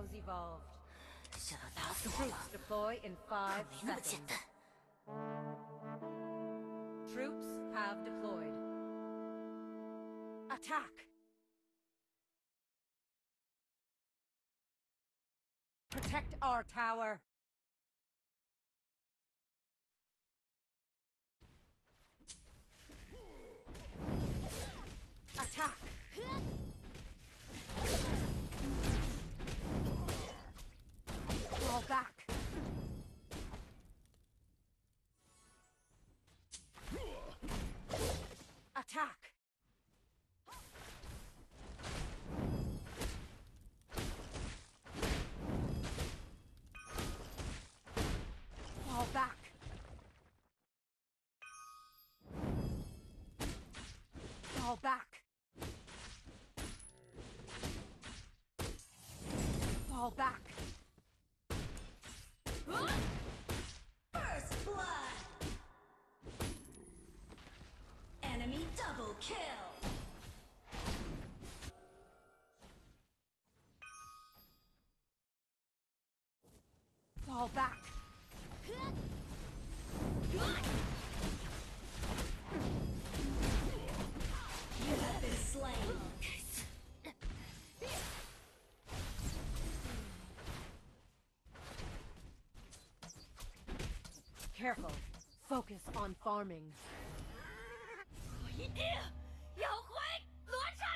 heroes evolved. 想要打死我 Troops 吗？ deploy in 可 5 没那么简 seconds. 单。 Troops have deployed. Attack! Protect our tower. Attack! Fall back. Attack! Fall back. Fall back. Fall back. First blood. Enemy double kill. Fall back. You have been slain. Careful. Focus on farming. 我一定要回罗刹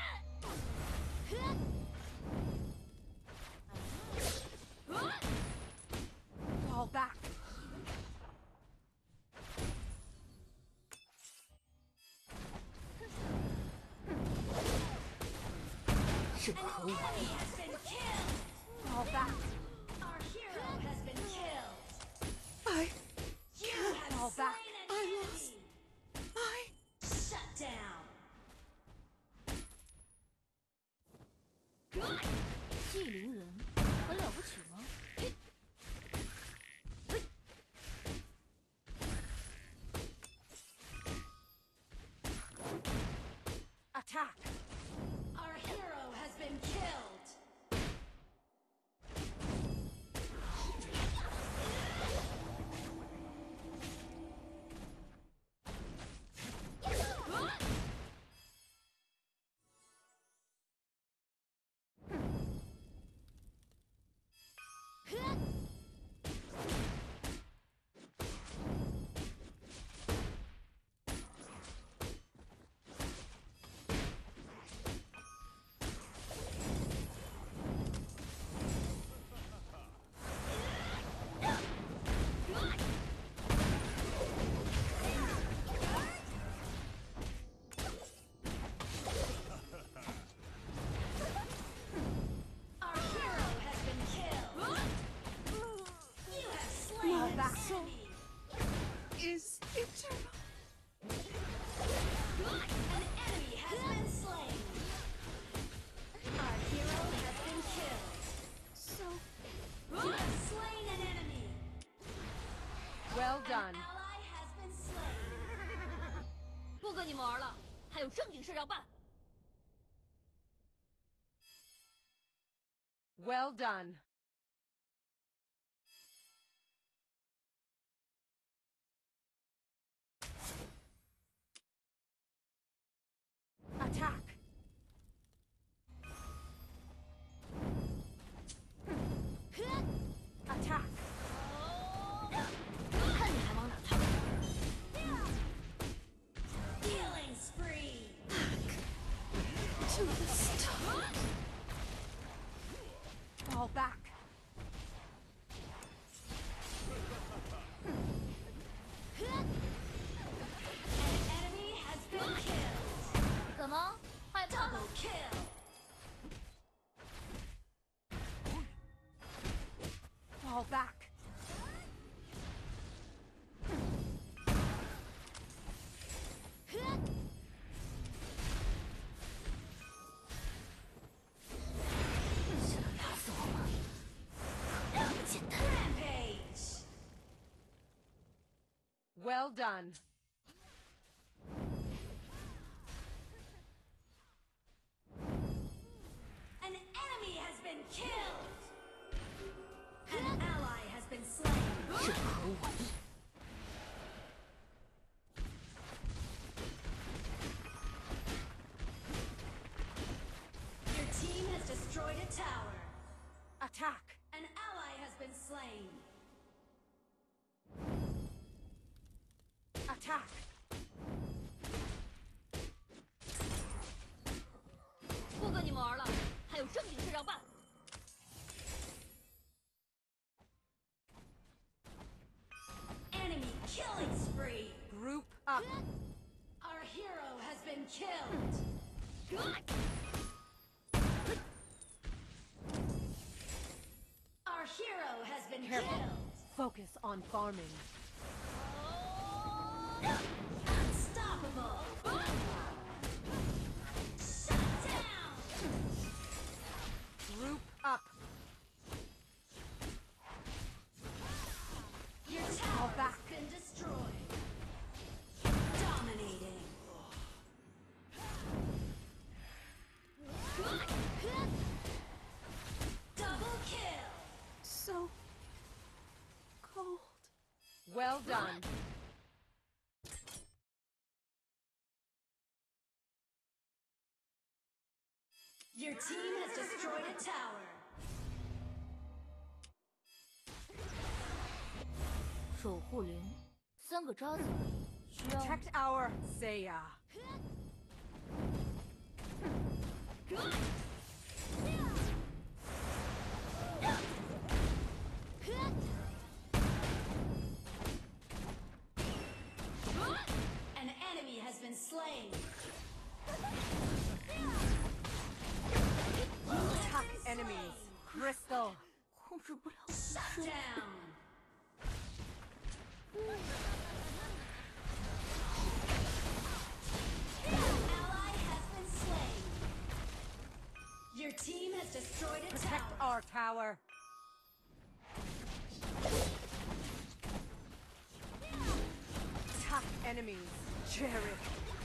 剑。 Fall back. 是可恶。 Enemy has been killed. Fall back. Our hero has been killed. I You have Fall back. slain an enemy. I Shut down. 纪灵人很了不起吗？ Attack. Our hero has been killed. Our hero has been killed. You have slain Fall an back. enemy. is eternal. An enemy has been slain. Our hero has been killed. So You have slain an enemy. Well An done. ally has been slain. 不跟你们玩了，还有正经事要办。 Well done. Attack. Attack. 看你还往哪逃！ Killing spree. to the start. Fall back. An enemy has been killed. 怎么害怕 Double kill. Fall back. Well done. An enemy has been killed! a tower. Attack. An ally has been slain. Attack. 不跟你们玩了，还有正经事要办。 Enemy killing spree. Group up. Our hero has been killed. Our hero has been Careful. killed. Focus on farming. Unstoppable. Shut down. Group up. Your tower back. has been destroyed. Dominating. Double kill. So cold. Well done. Your team has destroyed a tower. 守护灵，3个渣子而已，需要 Protect our Seiya. An enemy has been slain. Attack enemies. Crystal. 控制不了。 Shut down. Ally has been slain. Your team has destroyed a Protect tower. our tower. Attack enemies. Cherish.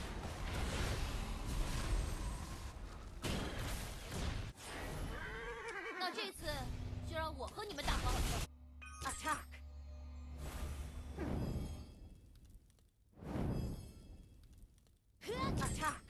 那这次就让我和你们打吧。 Attack. Attack.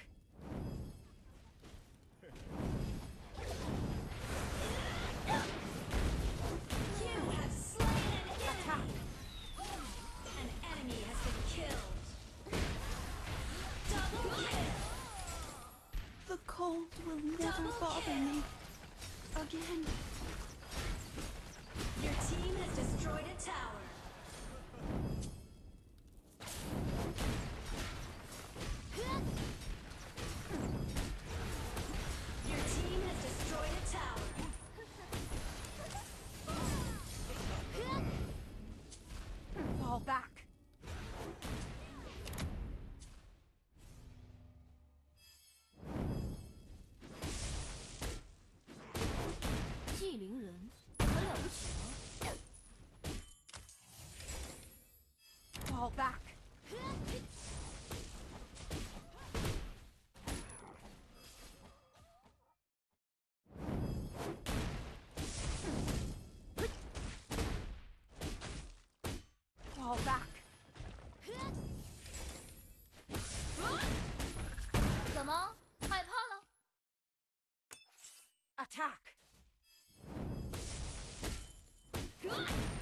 You have slain an Attack. enemy. An enemy has been killed. Double kill. The cold will never Double bother kill. me again. Your team has destroyed a tower. Your team has destroyed a tower. Fall back. 祭灵人，很了不起吗？ Fall back. Fall back. 怎么害怕了？ Attack.